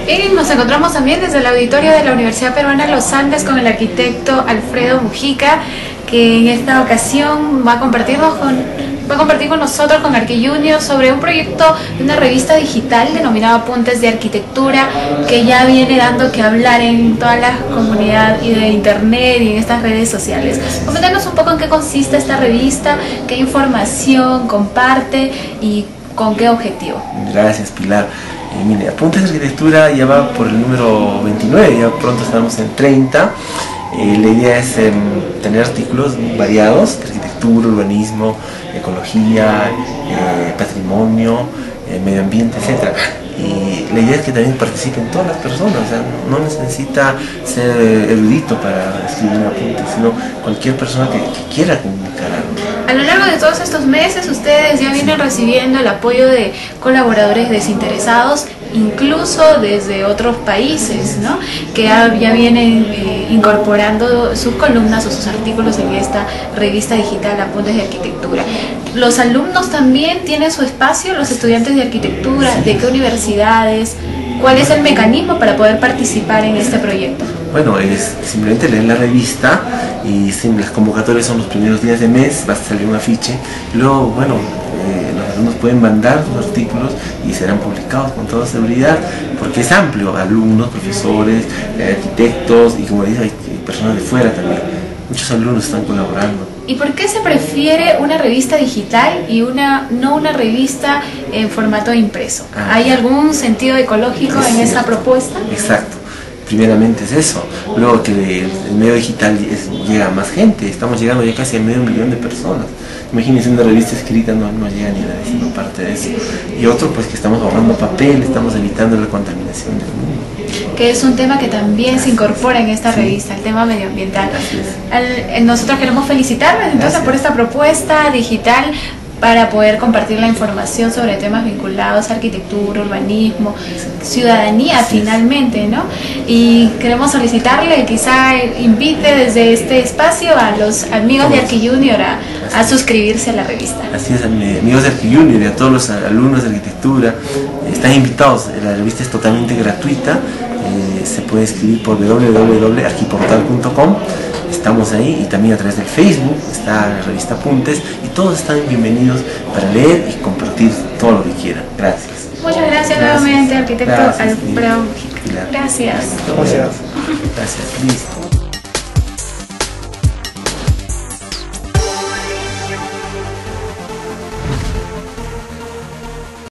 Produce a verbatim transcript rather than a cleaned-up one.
Y nos encontramos también desde el auditorio de la Universidad Peruana de los Andes con el arquitecto Alfredo Mujica, que en esta ocasión va a compartirnos con, va a compartir con nosotros, con ArchiJunior, sobre un proyecto de una revista digital denominada Apuntes de Arquitectura, que ya viene dando que hablar en toda la comunidad y de internet y en estas redes sociales. Coméntanos un poco en qué consiste esta revista, qué información comparte y con qué objetivo. Gracias, Pilar. Eh, mire, Apuntes de Arquitectura ya va por el número veintinueve, ya pronto estamos en treinta. Eh, la idea es eh, tener artículos variados de arquitectura, urbanismo, ecología, eh, patrimonio, eh, medio ambiente, etcétera. Y la idea es que también participen todas las personas, o sea, no necesita ser erudito para escribir un apunte, sino cualquier persona que, que quiera comunicar algo. A lo largo de todos estos meses ustedes ya vienen recibiendo el apoyo de colaboradores desinteresados, incluso desde otros países, ¿no? Que ya, ya vienen eh, incorporando sus columnas o sus artículos en esta revista digital Apuntes de Arquitectura. Los alumnos también tienen su espacio, los estudiantes de arquitectura, ¿de qué universidades? ¿Cuál es el mecanismo para poder participar en este proyecto? Bueno, es simplemente leer la revista y sin, las convocatorias son los primeros días de mes, va a salir un afiche. Y luego, bueno, eh, los alumnos pueden mandar sus artículos y serán publicados con toda seguridad, porque es amplio, alumnos, profesores, eh, arquitectos y, como dice, hay personas de fuera también. Muchos alumnos están colaborando. ¿Y por qué se prefiere una revista digital y una no una revista en formato impreso? Ah, ¿hay algún sentido ecológico en esa propuesta? Exacto. Primeramente es eso. Luego que el medio digital es, llega a más gente. Estamos llegando ya casi a medio millón de personas. Imagínense, una revista escrita no, no llega ni a la décima parte de eso. Y otro, pues que estamos ahorrando papel, estamos evitando la contaminación del mundo. Que es un tema que también se incorpora en esta revista, el tema medioambiental. Al, nosotros queremos felicitarles entonces Gracias. por esta propuesta digital para poder compartir la información sobre temas vinculados a arquitectura, urbanismo, ciudadanía finalmente, ¿no? Y queremos solicitarle, quizá invite desde este espacio a los amigos de ArchiJunior a, a suscribirse a la revista. Así es, amigos de ArchiJunior y a todos los alumnos de arquitectura, están invitados. La revista es totalmente gratuita, eh, se puede escribir por w w w punto arquiportal punto com. Estamos ahí, y también a través del Facebook está la revista Apuntes, y todos están bienvenidos para leer y compartir todo lo que quieran. Gracias. Muchas gracias, gracias. nuevamente, arquitecto Alfredo Mujica. Gracias. Gracias. Gracias. Gracias. Listo.